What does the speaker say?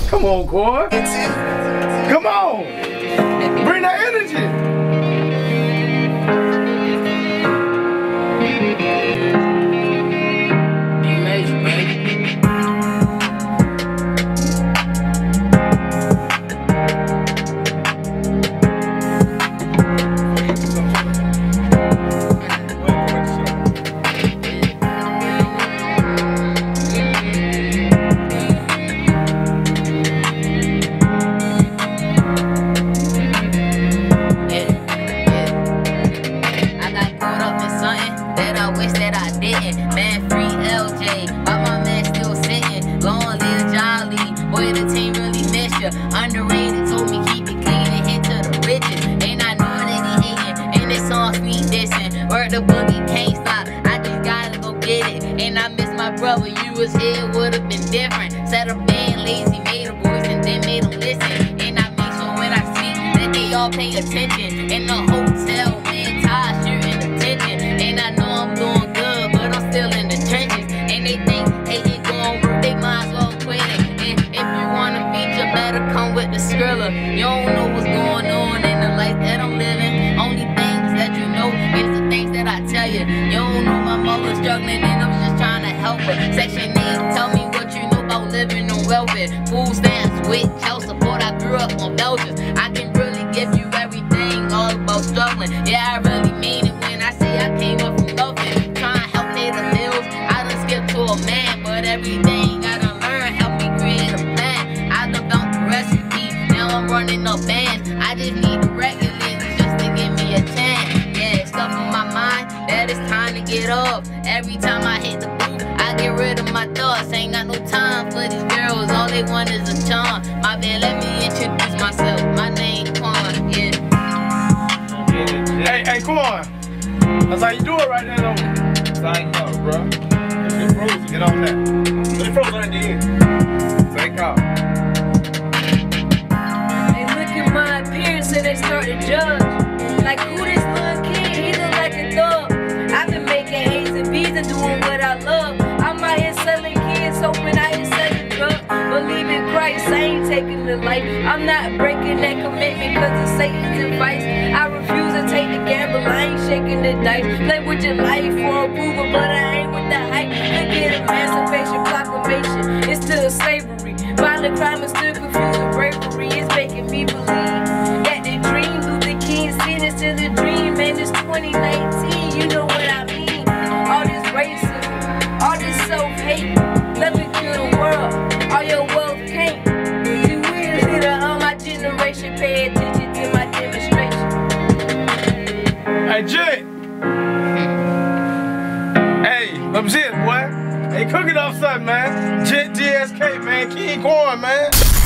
Come on, Core. Come on. Bring that energy. Man, free LJ, why my man still sitting? Long live Jolly, boy, the team really miss ya. Underrated, told me keep it clean and hit to the riches. And I know that he hating, and this song sweet dissing. Word the boogie can't stop, I just gotta go get it. And I miss my brother, you was here, would've been different. Set up band lazy, made a voice and then made them listen. And I make sure when I speak that they all pay attention. In the hotel, man, Todd shooting attention. And I know I'm doing good, but I'm still in the trenches. And they think hating gon' work, they might as well quit it. And if you wanna feature, better come with the Skrilla. You don't know what's going on in the life that I'm living. Only things that you know is the things that I tell you. You don't know my mother's struggling and I'm just trying to help her. Section 8, tell me what you know about living on welfare. Food stamps with child support, I grew up on vouchers. I can really give you everything, all about struggling. Yeah, I really mean it when I say I came up from nothing. Trying to help pay the bills, I done skipped to a man. But everything I done learned helped me create a plan. I done found the recipe, now I'm running up bands. I just need the regulars just to give me a chance. Yeah, stuff in my mind that it's time to get off. Every time I hit the booth, I get rid of my thoughts. Ain't got no time for these girls, all they want is a charm. My bad, let me introduce myself. My name Quan, yeah. Hey, Quan. That's how you do it right there, though. Sign up, bro. It's frozen. Get on that. It's frozen at the end. Take off. They look at my appearance and they start to judge. Like, who this little kid? He look like a thug. I've been making A's and B's and doing what I love. I'm out here selling kids, hoping I ain't selling drugs. Believe in Christ, I ain't taking the life. I'm not breaking that commitment cause of Satan's advice. I refuse to take the gamble, I ain't shaking the dice. Play with your life for approval, but I ain't with the hype. Look at Emancipation Proclamation, it's still slavery. Violent crime is still confusing bravery. It's making me believe that the dream Luther King seen is still a dream. And it's 2019, you know what I mean. All this racism, all this self-hate, let me kill the world, all your wealth can't. You will see my generation, pay attention to my demonstration. Hey, Jay. Hey, let me see it, boy. Hey, cook it up something, man. Jet GSK, man. King Quan, man.